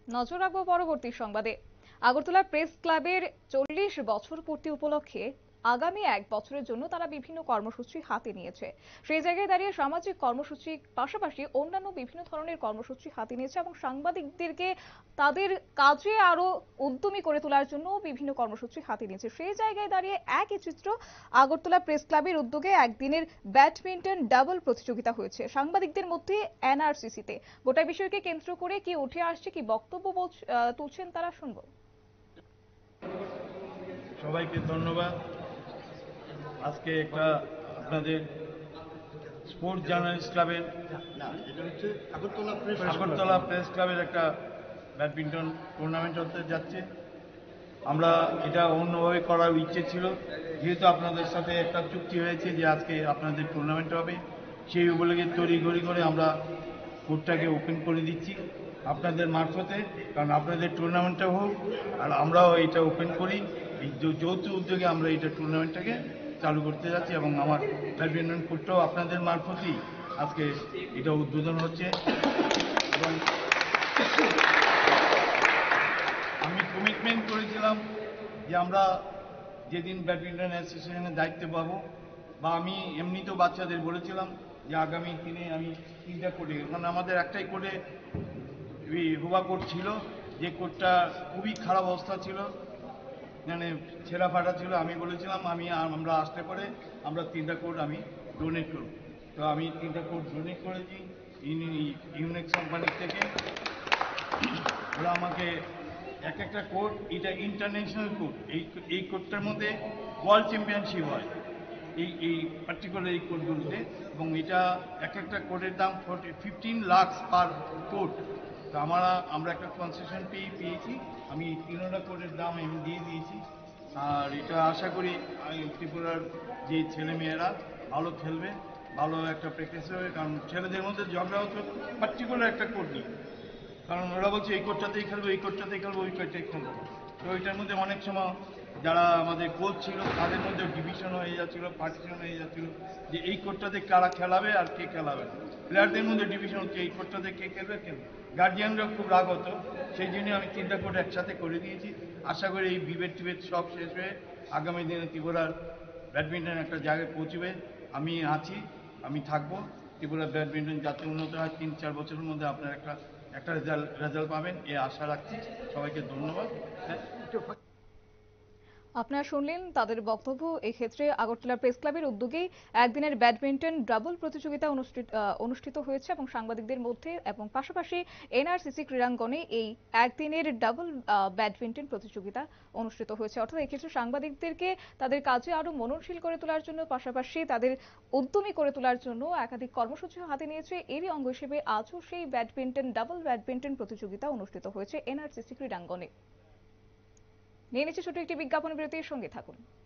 নজর রাখবো পরবর্তী সংবাদে। আগরতলা প্রেস ক্লাবের 40 বছর পূর্তি উপলক্ষে আগামী 1 বছরের জন্য তারা বিভিন্ন কর্মসূচি হাতে নিয়েছে। সেই জায়গায় দাঁড়িয়ে সামাজিক কর্মসূচির পাশাপাশি অন্যান্য বিভিন্ন ধরনের কর্মসূচি হাতে নিয়েছে এবং সাংবাদিকদেরকে তাদের কাজে আরো উদ্যমী করে তোলার জন্য বিভিন্ন কর্মসূচি হাতে নিয়েছে। সেই জায়গায় দাঁড়িয়ে একই চিত্র আগরতলা প্রেস ক্লাবের উদ্যোগে একদিনের ব্যাডমিন্টন ডাবল প্রতিযোগিতা হয়েছে সাংবাদিকদের মধ্যে এনআরসিসিতে। গোটা বিষয়কে কেন্দ্র করে কি উঠে আসছে, কি বক্তব্য তুলছেন তারা, শুনবো। সবাইকে ধন্যবাদ। আজকে একটা আপনাদের স্পোর্টস জার্নালিস্ট ক্লাবের আগরতলা প্রেস ক্লাবের একটা ব্যাডমিন্টন টুর্নামেন্ট হতে যাচ্ছে। আমরা এটা অন্যভাবে করার ইচ্ছে ছিল, যেহেতু আপনাদের সাথে একটা চুক্তি হয়েছে যে আজকে আপনাদের টুর্নামেন্ট হবে, সেই উপলক্ষে তড়িঘড়ি করে আমরা কোর্টটাকে ওপেন করে দিচ্ছি আপনাদের মারফতে, কারণ আপনাদের টুর্নামেন্টটা হোক আর আমরাও এটা ওপেন করি। এই যৌথ উদ্যোগে আমরা এটা টুর্নামেন্টটাকে চালু করতে যাচ্ছি এবং আমার ব্যাডমিন্টন কোর্টটাও আপনাদের মারফতেই আজকে এটা উদ্বোধন হচ্ছে। এবং আমি কমিটমেন্ট করেছিলাম যে আমরা যেদিন ব্যাডমিন্টন অ্যাসোসিয়েশনের দায়িত্ব পাবো, বা আমি এমনিতেও বাচ্চাদের বলেছিলাম যে আগামী দিনে আমি 3টা কোর্টে, কারণ আমাদের একটাই কোর্টে হোবা কোর্ট ছিল, যে কোর্টটা খুবই খারাপ অবস্থা ছিল, মানে ছেঁড়া ফাটা ছিল। আমি বলেছিলাম আমরা আসতে পরে আমরা 3টা কোর্ট আমি ডোনেট করব। তো আমি 3টা কোর্ট ডোনেট করেছি ইউনিক্স কোম্পানির থেকে। ওরা আমাকে একটা কোর্ট, এটা ইন্টারন্যাশনাল কোর্ট, এই কোর্টটার মধ্যে ওয়ার্ল্ড চ্যাম্পিয়নশিপ হয় এই পার্টিকুলার এই কোর্টগুলোতে, এবং এটা একটা কোর্টের দাম 15 লাখ পার কোর্ট। তো আমরা একটা কনসেশন পেয়েছি। আমি 3টা কোর্টের দাম আমি দিয়ে দিয়েছি। আর এটা আশা করি ত্রিপুরার যে ছেলেমেয়েরা ভালো খেলবে, ভালো একটা প্র্যাকটিস হবে, কারণ ছেলেদের মধ্যে ঝগড়া হতো পার্টিকুলার একটা কোর্ট নিয়ে, কারণ ওরা বলছে এই কোর্টটাতেই খেলবো, এই কোর্টটাতেই খেলবো, ওই কোর্টটাই খেলবো। তো ওইটার মধ্যে অনেক সময় যারা আমাদের কোচ ছিল তাদের মধ্যে ডিভিশন হয়ে যাচ্ছিল, পার্টিশন হয়ে যাচ্ছিল, যে এই কোর্টটাতে কারা খেলাবে আর কে খেলাবে। প্লেয়ারদের মধ্যে ডিভিশন হচ্ছে এই কোর্টটাতে কে খেলবে খেলবে। গার্জিয়ানরা খুব রাগ হতো, সেই জন্য আমি 3টা কোর্ট একসাথে করে দিয়েছি। আশা করি এই বিভেদ সব শেষ হয়ে আগামী দিনে ত্রিপুরার ব্যাডমিন্টন একটা জায়গায় পৌঁছবে। আমি আছি, আমি থাকবো। ত্রিপুরা ব্যাডমিন্টন যাতে উন্নত হয়, 3-4 বছরের মধ্যে আপনার একটা রেজাল্ট পাবেন, এ আশা রাখছি। সবাইকে ধন্যবাদ। আপনারা শুনলেন তাদের বক্তব্য। এক্ষেত্রে আগরতলা প্রেস ক্লাবের উদ্যোগেই একদিনের ব্যাডমিন্টন ডাবল প্রতিযোগিতা অনুষ্ঠিত হয়েছে এবং সাংবাদিকদের মধ্যে এবং পাশাপাশি এনআরসিসি ক্রীড়াঙ্গনে এই একদিনের ডাবল ব্যাডমিন্টন প্রতিযোগিতা অনুষ্ঠিত হয়েছে। অর্থাৎ এক্ষেত্রে সাংবাদিকদেরকে তাদের কাজে আরো মননশীল করে তোলার জন্য, পাশাপাশি তাদের উদ্যমী করে তোলার জন্য একাধিক কর্মসূচি হাতে নিয়েছে। এরই অঙ্গ হিসেবে আজও সেই ডাবল ব্যাডমিন্টন প্রতিযোগিতা অনুষ্ঠিত হয়েছে এনআরসিসি ক্রীড়াঙ্গনে। নিয়ে নিচ্ছে ছোট একটি বিজ্ঞাপন বিরতির, সঙ্গে থাকুন।